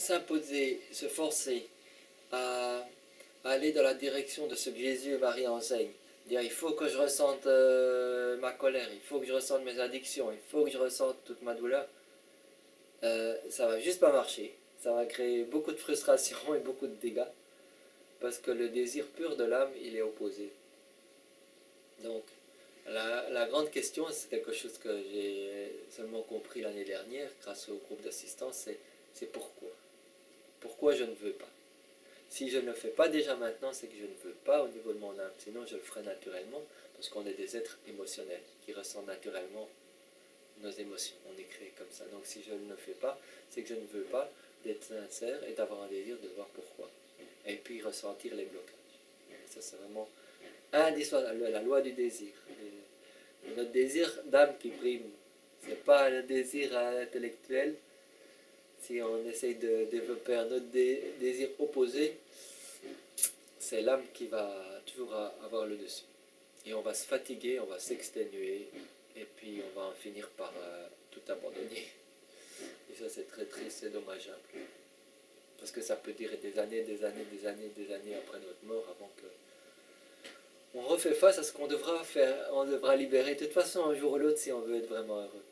s'imposer, se forcer à aller dans la direction de ce que Jésus et Marie enseignent. Dire il faut que je ressente ma colère, il faut que je ressente mes addictions, il faut que je ressente toute ma douleur, ça va juste pas marcher. Ça va créer beaucoup de frustration et beaucoup de dégâts. Parce que le désir pur de l'âme, il est opposé. Donc, la grande question, c'est quelque chose que j'ai seulement compris l'année dernière grâce au groupe d'assistance, c'est pourquoi. Pourquoi je ne veux pas. Si je ne le fais pas déjà maintenant, c'est que je ne veux pas au niveau de mon âme. Sinon, je le ferai naturellement, parce qu'on est des êtres émotionnels qui ressentent naturellement nos émotions. On est créé comme ça. Donc, si je ne le fais pas, c'est que je ne veux pas d'être sincère et d'avoir un désir de voir pourquoi. Et puis ressentir les blocages. Ça, c'est vraiment indissociable, la loi du désir. Notre désir d'âme qui prime. C'est pas un désir intellectuel. Si on essaye de développer un autre désir opposé, c'est l'âme qui va toujours avoir le dessus. Et on va se fatiguer, on va s'exténuer, et puis on va en finir par tout abandonner. Et ça, c'est très triste, c'est dommageable. Parce que ça peut durer des années, des années, des années, des années après notre mort avant que on refait face à ce qu'on devra faire, on devra libérer. De toute façon, un jour ou l'autre, si on veut être vraiment heureux.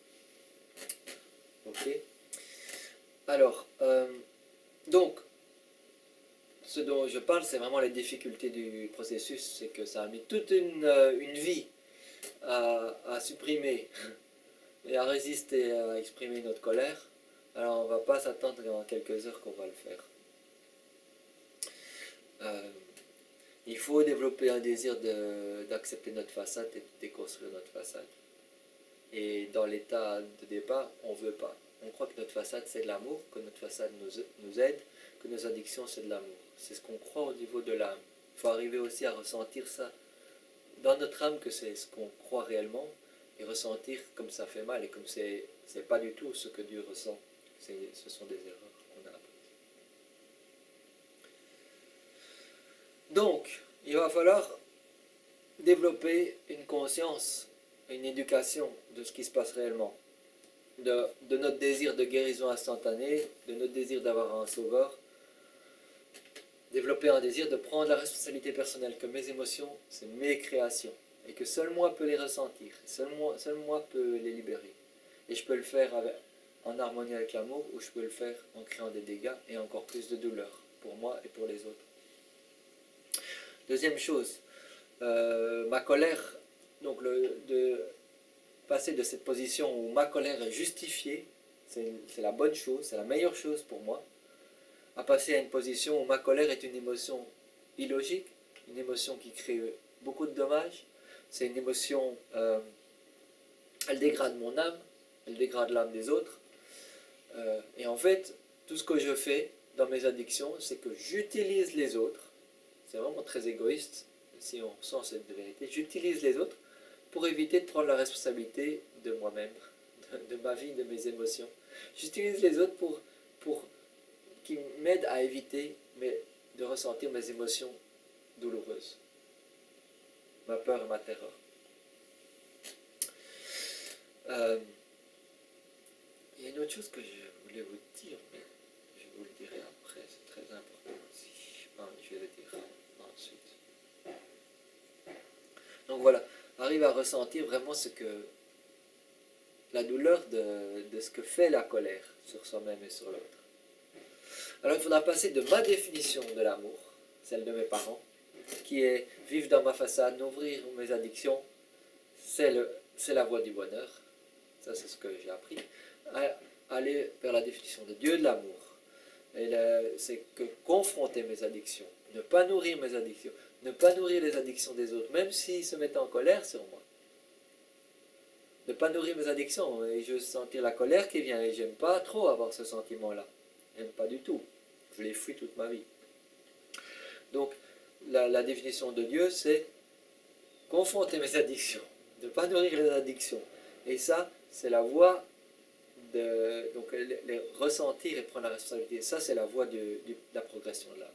Ok. Alors, donc, ce dont je parle, c'est vraiment les difficultés du processus. C'est que ça a mis toute une vie à supprimer et à résister, à exprimer notre colère. Alors, on ne va pas s'attendre en quelques heures qu'on va le faire. Il faut développer un désir d'accepter notre façade et de déconstruire notre façade. Et dans l'état de départ, on ne veut pas. On croit que notre façade c'est de l'amour, que notre façade nous aide, que nos addictions c'est de l'amour. C'est ce qu'on croit au niveau de l'âme. Il faut arriver aussi à ressentir ça dans notre âme, que c'est ce qu'on croit réellement, et ressentir comme ça fait mal et comme c'est pas du tout ce que Dieu ressent. Ce sont des erreurs qu'on a apprises. Donc, il va falloir développer une conscience, une éducation de ce qui se passe réellement, de notre désir de guérison instantanée, de notre désir d'avoir un sauveur, développer un désir de prendre la responsabilité personnelle, que mes émotions, c'est mes créations, et que seul moi peux les ressentir, seul moi peux les libérer. Et je peux le faire en harmonie avec l'amour, ou je peux le faire en créant des dégâts et encore plus de douleur, pour moi et pour les autres. Deuxième chose, ma colère, donc de passer de cette position où ma colère est justifiée, c'est la bonne chose, c'est la meilleure chose pour moi, à passer à une position où ma colère est une émotion illogique, une émotion qui crée beaucoup de dommages, c'est une émotion, elle dégrade mon âme, elle dégrade l'âme des autres, et en fait, tout ce que je fais dans mes addictions, c'est que j'utilise les autres, c'est vraiment très égoïste, si on sent cette vérité, j'utilise les autres pour éviter de prendre la responsabilité de moi-même, de ma vie, de mes émotions. J'utilise les autres pour qu'ils m'aident à éviter de ressentir mes émotions douloureuses, ma peur et ma terreur. Il y a une autre chose que je voulais vous dire, mais je vous le dirai après, c'est très important aussi. Je vais le dire ensuite. Donc voilà, arrive à ressentir vraiment la douleur de ce que fait la colère sur soi-même et sur l'autre. Alors il faudra passer de ma définition de l'amour, celle de mes parents, qui est vivre dans ma façade, ouvrir mes addictions, c'est la voie du bonheur, ça c'est ce que j'ai appris, à aller vers la définition de Dieu de l'amour. C'est que confronter mes addictions, ne pas nourrir mes addictions, ne pas nourrir les addictions des autres, même s'ils se mettent en colère sur moi. Ne pas nourrir mes addictions, et je veux sentir la colère qui vient, et j'aime pas trop avoir ce sentiment-là. J'aime pas du tout. Je l'ai fui toute ma vie. Donc, la définition de Dieu, c'est confronter mes addictions, ne pas nourrir les addictions. Et ça, c'est la voie donc les ressentir et prendre la responsabilité. Ça, c'est la voie de la progression de l'âme.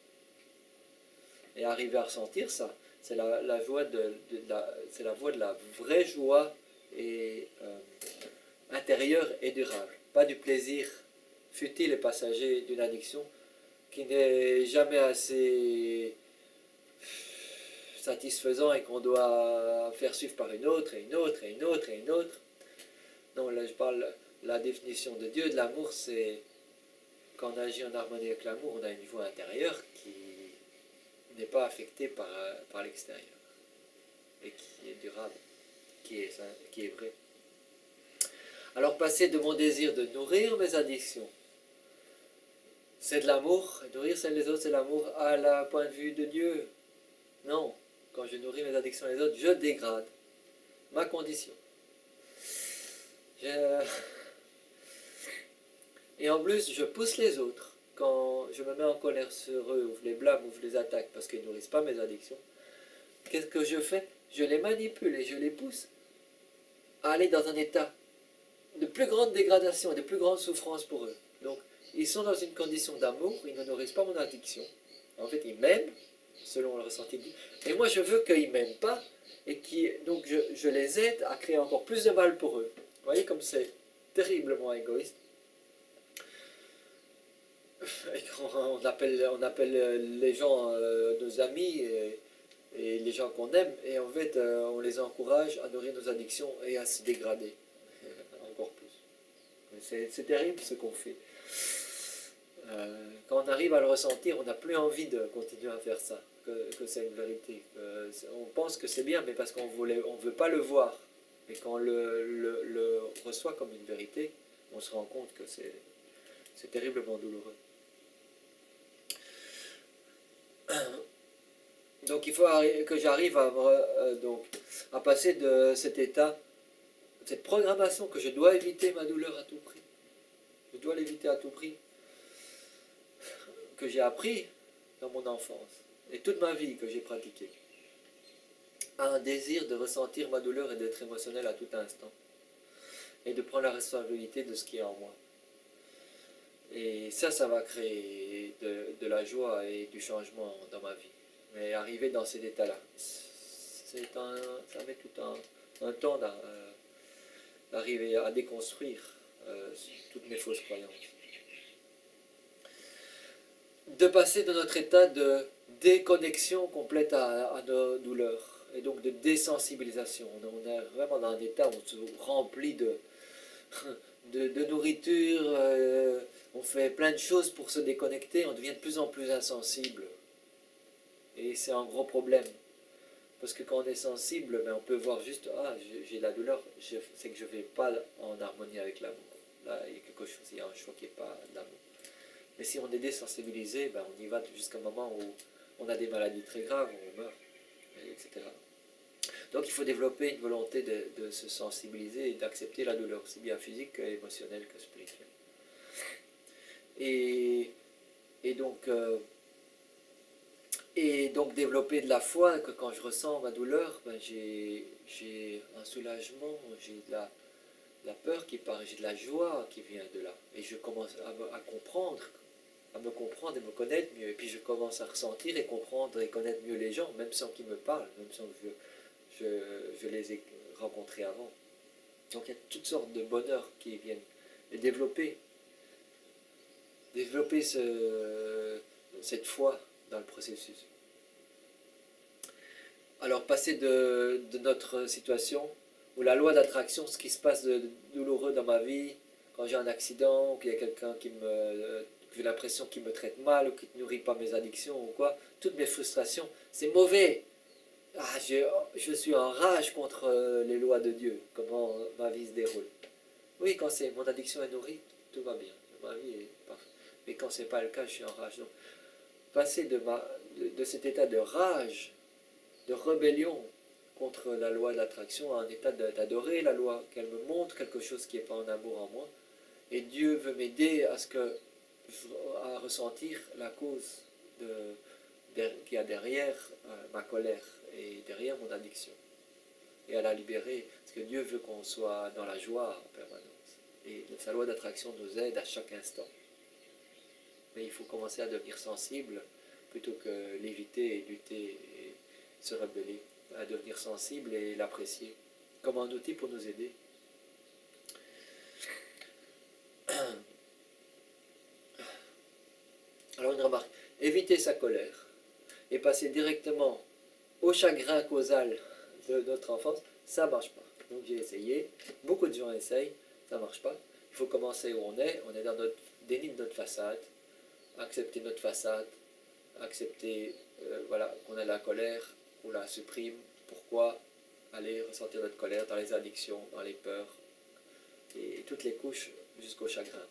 Et arriver à ressentir ça, c'est la voie de la vraie joie et intérieure et durable. Pas du plaisir futile et passager d'une addiction qui n'est jamais assez satisfaisant et qu'on doit faire suivre par une autre, et une autre, et une autre, et une autre. Non, là je parle, la définition de Dieu, de l'amour, c'est quand on agit en harmonie avec l'amour, on a une voie intérieure qui n'est pas affectée par l'extérieur et qui est durable, qui est vrai. Alors passer de mon désir de nourrir mes addictions, c'est de l'amour, nourrir celles des autres, c'est l'amour à la point de vue de Dieu. Non, quand je nourris mes addictions des autres, je dégrade ma condition. Et en plus, je pousse les autres. Quand je me mets en colère sur eux, ou je les blâme, ou je les attaque parce qu'ils ne nourrissent pas mes addictions, qu'est-ce que je fais? Je les manipule et je les pousse à aller dans un état de plus grande dégradation, de plus grande souffrance pour eux. Donc, ils sont dans une condition d'amour, ils ne nourrissent pas mon addiction. En fait, ils m'aiment, selon le ressenti de Dieu. Et moi, je veux qu'ils ne m'aiment pas, et donc je les aide à créer encore plus de mal pour eux. Vous voyez comme c'est terriblement égoïste. On appelle les gens nos amis et les gens qu'on aime, et en fait on les encourage à nourrir nos addictions et à se dégrader encore plus. C'est terrible ce qu'on fait. Quand on arrive à le ressentir, on n'a plus envie de continuer à faire ça, que c'est une vérité. On pense que c'est bien, mais parce qu'on ne veut pas le voir. Et quand on le reçoit comme une vérité, on se rend compte que c'est terriblement douloureux. Donc il faut que j'arrive à passer de cet état, cette programmation que je dois éviter ma douleur à tout prix. Je dois l'éviter à tout prix. Que j'ai appris dans mon enfance et toute ma vie que j'ai pratiqué. À un désir de ressentir ma douleur et d'être émotionnel à tout instant. Et de prendre la responsabilité de ce qui est en moi. Et ça va créer de la joie et du changement dans ma vie. Mais arriver dans cet état-là, ça met tout un temps d'arriver à déconstruire toutes mes fausses croyances. De passer de notre état de déconnexion complète à nos douleurs, et donc de désensibilisation. On est vraiment dans un état où on se remplit de nourriture, on fait plein de choses pour se déconnecter, on devient de plus en plus insensible. Et c'est un gros problème. Parce que quand on est sensible, ben on peut voir juste, ah, j'ai de la douleur, c'est que je ne vais pas en harmonie avec l'amour. Là, il y a quelque chose, il y a un choix qui n'est pas d'amour. Mais si on est désensibilisé, ben on y va jusqu'à un moment où on a des maladies très graves, on meurt, etc. Donc il faut développer une volonté de se sensibiliser et d'accepter la douleur, aussi bien physique qu'émotionnelle que spirituelle. Et donc développer de la foi, que quand je ressens ma douleur, ben j'ai un soulagement, j'ai de la peur qui part, j'ai de la joie qui vient de là. Et je commence à comprendre, à me comprendre et me connaître mieux. Et puis je commence à ressentir et comprendre et connaître mieux les gens, même sans qu'ils me parlent, même sans que je les ai rencontrés avant. Donc il y a toutes sortes de bonheurs qui viennent. Et développer cette foi dans le processus. Alors passer de notre situation où la loi d'attraction, ce qui se passe de douloureux dans ma vie, quand j'ai un accident, ou qu'il y a quelqu'un que j'ai l'impression qu'il me traite mal, ou qui ne nourrit pas mes addictions, ou quoi, toutes mes frustrations, c'est mauvais. Ah, je suis en rage contre les lois de Dieu, comment ma vie se déroule. Oui, quand mon addiction est nourrie, tout va bien, ma vie est parfaite. Mais quand ce n'est pas le cas, je suis en rage. Donc, passer de cet état de rage, de rébellion contre la loi de l'attraction à un état d'adorer la loi, qu'elle me montre quelque chose qui n'est pas en amour en moi. Et Dieu veut m'aider à ressentir la cause qu'il y a derrière ma colère et derrière mon addiction. Et à la libérer, parce que Dieu veut qu'on soit dans la joie en permanence. Et sa loi d'attraction nous aide à chaque instant. Mais il faut commencer à devenir sensible plutôt que l'éviter et lutter et se rebeller, à devenir sensible et l'apprécier comme un outil pour nous aider. Alors une remarque, éviter sa colère et passer directement au chagrin causal de notre enfance, ça ne marche pas. Donc j'ai essayé, beaucoup de gens essayent, ça ne marche pas. Il faut commencer où on est dans notre déni de notre façade, accepter notre façade, accepter voilà, qu'on a de la colère, on la supprime. Pourquoi aller ressentir notre colère dans les addictions, dans les peurs, et toutes les couches jusqu'au chagrin.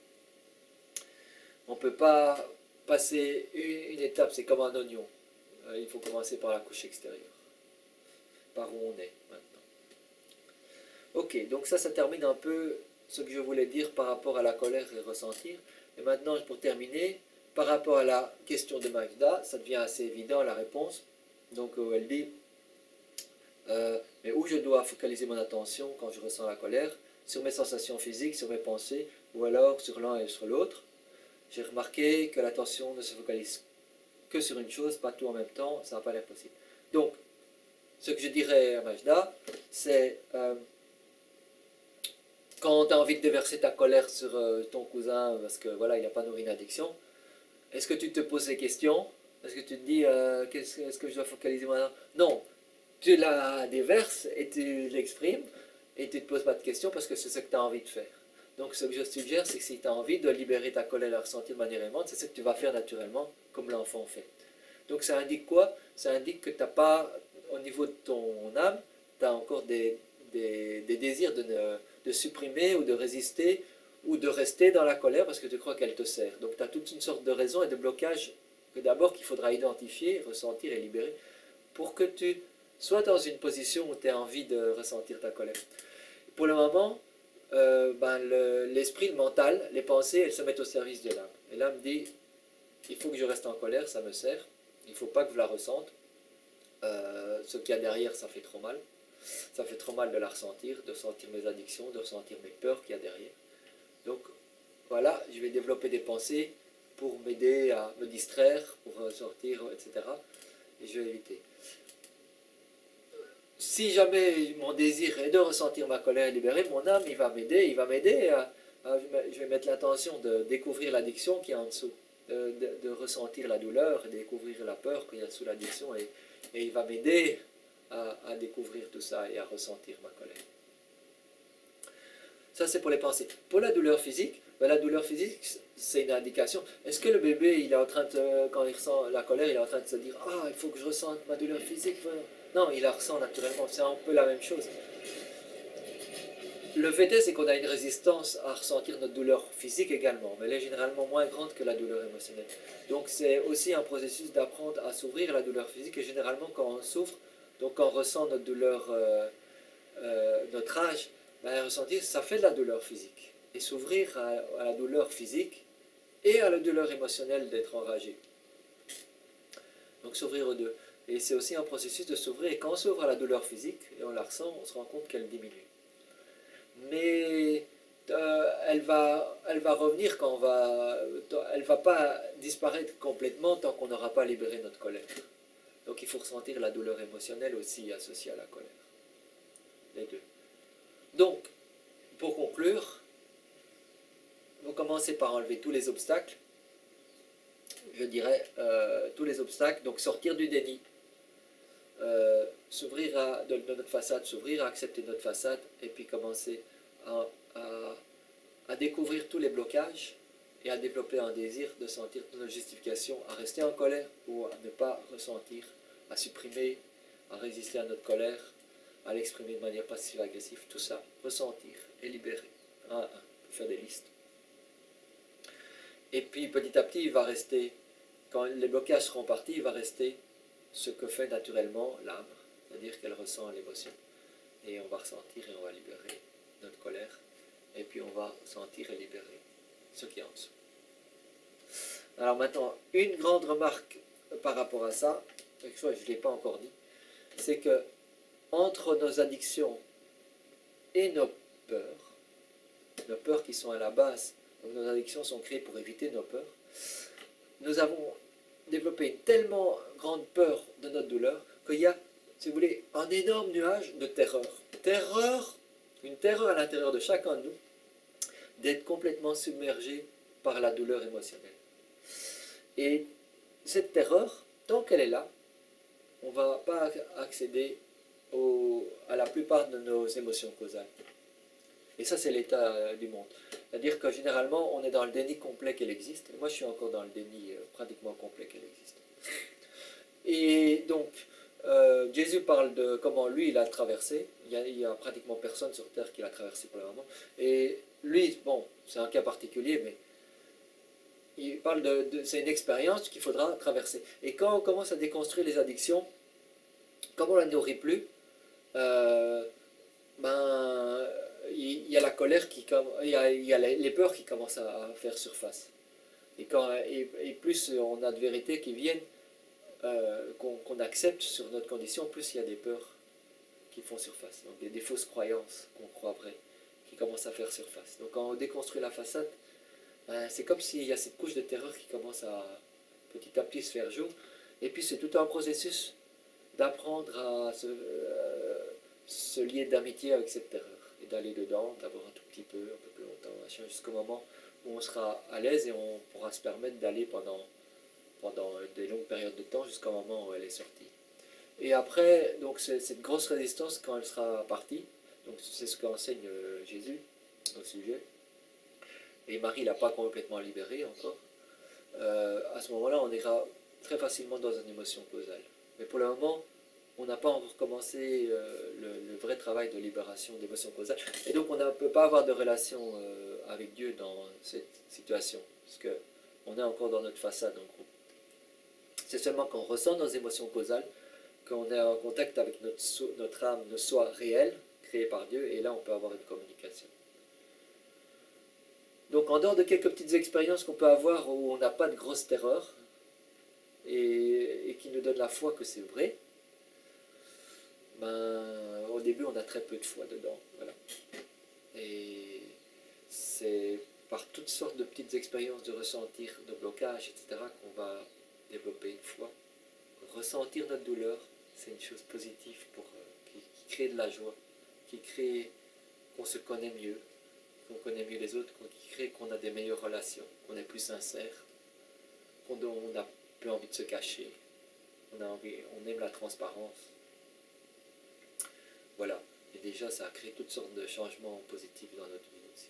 On ne peut pas passer une étape, c'est comme un oignon. Il faut commencer par la couche extérieure, par où on est maintenant. Ok, donc ça termine un peu ce que je voulais dire par rapport à la colère et ressentir. Et maintenant, pour terminer, par rapport à la question de Magda, ça devient assez évident la réponse. Donc elle dit, mais où je dois focaliser mon attention quand je ressens la colère? Sur mes sensations physiques, sur mes pensées, ou alors sur l'un et sur l'autre. J'ai remarqué que l'attention ne se focalise que sur une chose, pas tout en même temps, ça n'a pas l'air possible. Donc, ce que je dirais à Majda, c'est quand tu as envie de déverser ta colère sur ton cousin parce que voilà, il n'a pas nourri une addiction, est-ce que tu te poses ces questions? Est-ce que tu te dis est-ce que je dois focaliser maintenant? Non, tu la déverses et tu l'exprimes et tu ne te poses pas de questions parce que c'est ce que tu as envie de faire. Donc ce que je suggère, c'est que si tu as envie de libérer ta colère et la ressentir de manière aimante, c'est ce que tu vas faire naturellement comme l'enfant fait. Donc ça indique quoi? Ça indique que tu n'as pas, au niveau de ton âme, tu as encore des désirs de supprimer ou de résister ou de rester dans la colère parce que tu crois qu'elle te sert. Donc tu as toute une sorte de raison et de blocage que d'abord qu'il faudra identifier, ressentir et libérer pour que tu sois dans une position où tu as envie de ressentir ta colère. Pour le moment, l'esprit, le mental, les pensées, elles se mettent au service de l'âme. Et l'âme dit, il faut que je reste en colère, ça me sert, il ne faut pas que je la ressente. Ce qu'il y a derrière, ça fait trop mal. Ça fait trop mal de la ressentir, de ressentir mes addictions, de ressentir mes peurs qu'il y a derrière. Donc voilà, je vais développer des pensées pour m'aider à me distraire, pour sortir, etc. Et je vais éviter. Si jamais mon désir est de ressentir ma colère et libérer, mon âme, il va m'aider je vais mettre l'intention de découvrir l'addiction qui est en dessous, de ressentir la douleur, et découvrir la peur qu'il y a sous l'addiction, et il va m'aider à découvrir tout ça et à ressentir ma colère. Ça, c'est pour les pensées. Pour la douleur physique, la douleur physique, c'est une indication. Est-ce que le bébé, il est en train de, quand il ressent la colère, il est en train de se dire « Ah, il faut que je ressente ma douleur physique ». Non, il la ressent naturellement. C'est un peu la même chose. Le fait est, c'est qu'on a une résistance à ressentir notre douleur physique également, mais elle est généralement moins grande que la douleur émotionnelle. Donc c'est aussi un processus d'apprendre à s'ouvrir à la douleur physique, et généralement quand on souffre, donc quand on ressent notre douleur, notre rage, ressentir, ça fait de la douleur physique. Et s'ouvrir à la douleur physique et à la douleur émotionnelle d'être enragé. Donc s'ouvrir aux deux. Et c'est aussi un processus de s'ouvrir, et quand on s'ouvre à la douleur physique, et on la ressent, on se rend compte qu'elle diminue. Mais elle va revenir quand elle ne va pas disparaître complètement tant qu'on n'aura pas libéré notre colère. Donc il faut ressentir la douleur émotionnelle aussi associée à la colère. Les deux. Donc, pour conclure, vous commencez par enlever tous les obstacles. Je dirais tous les obstacles, donc sortir du déni, s'ouvrir de notre façade, s'ouvrir à accepter notre façade, et puis commencer à découvrir tous les blocages et à développer un désir de sentir notre justification, à rester en colère ou à ne pas ressentir, à supprimer, à résister à notre colère, à l'exprimer de manière passive-agressive, tout ça, ressentir et libérer, un à un, faire des listes. Et puis petit à petit, il va rester, quand les blocages seront partis, il va rester ce que fait naturellement l'âme, c'est-à-dire qu'elle ressent l'émotion. Et on va ressentir et on va libérer notre colère, et puis on va sentir et libérer ce qui est en dessous. Alors maintenant, une grande remarque par rapport à ça, quelque chose que je ne l'ai pas encore dit, c'est que entre nos addictions et nos peurs qui sont à la base, donc nos addictions sont créées pour éviter nos peurs, nous avons développé une tellement grande peur de notre douleur qu'il y a, si vous voulez, un énorme nuage de terreur. Une terreur à l'intérieur de chacun de nous, d'être complètement submergé par la douleur émotionnelle. Et cette terreur, tant qu'elle est là, on ne va pas accéder à la plupart de nos émotions causales. Et ça, c'est l'état du monde. C'est-à-dire que généralement, on est dans le déni complet qu'elle existe. Moi, je suis encore dans le déni pratiquement complet qu'elle existe. Et donc, Jésus parle de comment lui, il a traversé. Il y a pratiquement personne sur Terre qui l'a traversé pour le moment. Et lui, bon, c'est un cas particulier, mais il parle c'est une expérience qu'il faudra traverser. Et quand on commence à déconstruire les addictions, comme on ne la nourrit plus, ben, il y a la colère il y a les peurs qui commencent à faire surface. Et plus on a de vérités qui viennent, qu'on accepte sur notre condition, plus il y a des peurs qui font surface. Donc des fausses croyances qu'on croit vraies, qui commencent à faire surface. Donc quand on déconstruit la façade, c'est comme s'il y a cette couche de terreur qui commence à petit à petit se faire jour. Et puis c'est tout un processus d'apprendre à se lier d'amitié avec cette terreur. Et d'aller dedans, d'abord un tout petit peu, un peu plus longtemps, jusqu'au moment où on sera à l'aise et on pourra se permettre d'aller pendant des longues périodes de temps jusqu'au moment où elle est sortie. Et après, donc c'est cette grosse résistance quand elle sera partie, donc c'est ce qu'enseigne Jésus au sujet. Et Marie l'a pas complètement libérée encore. À ce moment-là, on ira très facilement dans une émotion causale. Mais pour le moment, on n'a pas encore commencé le vrai travail de libération d'émotions causales. Et donc on ne peut pas avoir de relation avec Dieu dans cette situation, parce qu'on est encore dans notre façade en groupe. C'est seulement quand on ressent nos émotions causales, qu'on est en contact avec notre âme, notre soi réel, créé par Dieu, et là on peut avoir une communication. Donc en dehors de quelques petites expériences qu'on peut avoir où on n'a pas de grosse terreur, et qui nous donnent la foi que c'est vrai, ben, au début on a très peu de foi dedans. Voilà. Et c'est par toutes sortes de petites expériences de ressentir, de blocage, etc., qu'on va développer une foi. Ressentir notre douleur, c'est une chose positive qui crée de la joie, qui crée qu'on se connaît mieux, qu'on connaît mieux les autres, qui crée qu'on a des meilleures relations, qu'on est plus sincère, qu'on n'a plus envie de se cacher, on aime la transparence. Voilà. Et déjà, ça a créé toutes sortes de changements positifs dans notre vie aussi.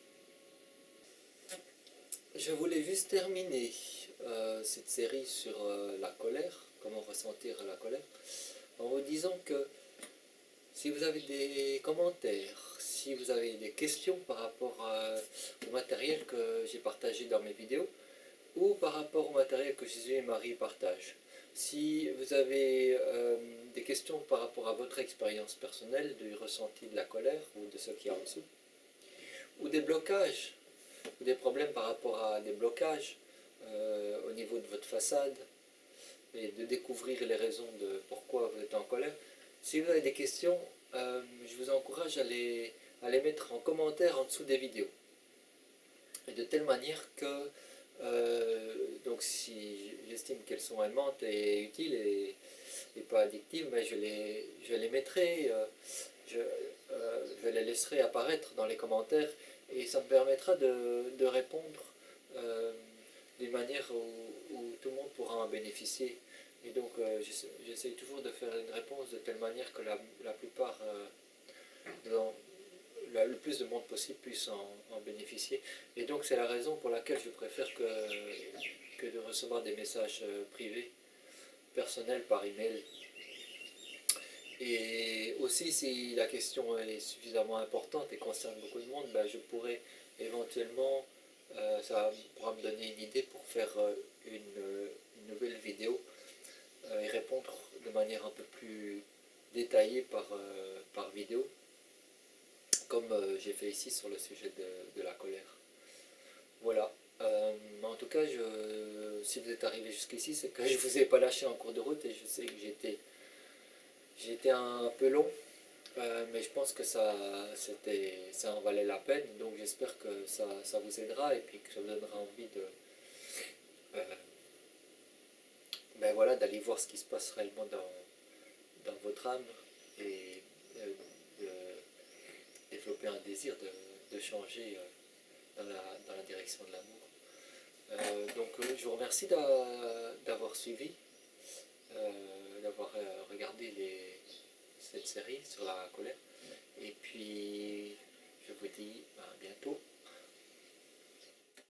Je voulais juste terminer cette série sur la colère, comment ressentir la colère, en vous disant que si vous avez des commentaires, si vous avez des questions par rapport au matériel que j'ai partagé dans mes vidéos, ou par rapport au matériel que Jésus et Marie partagent, si vous avez des questions par rapport à votre expérience personnelle du ressenti de la colère ou de ce qui est en dessous, ou des blocages, ou des problèmes par rapport à des blocages au niveau de votre façade, et de découvrir les raisons de pourquoi vous êtes en colère. Si vous avez des questions, je vous encourage à les mettre en commentaire en dessous des vidéos. Et de telle manière que, donc si j'estime qu'elles sont aimantes et utiles et pas addictives, mais je les mettrai, je les laisserai apparaître dans les commentaires et ça me permettra de répondre d'une manière où tout le monde pourra en bénéficier. Et donc j'essaye toujours de faire une réponse de telle manière que la plupart, le plus de monde possible puisse en bénéficier. Et donc c'est la raison pour laquelle je préfère que de recevoir des messages privés, personnels par email. Et aussi si la question est suffisamment importante et concerne beaucoup de monde, ben, je pourrais éventuellement, ça pourra me donner une idée pour faire une nouvelle vidéo et répondre de manière un peu plus détaillée par vidéo, comme j'ai fait ici sur le sujet de la colère. Voilà. En tout cas, si vous êtes arrivé jusqu'ici, c'est que je ne vous ai pas lâché en cours de route et je sais que j'ai été un peu long, mais je pense que ça en valait la peine, donc j'espère que ça vous aidera et puis que ça vous donnera envie ben voilà, d'aller voir ce qui se passe réellement dans votre âme et de développer un désir de changer dans la direction de l'amour. Donc je vous remercie d'avoir suivi, d'avoir regardé cette série sur la colère. Et puis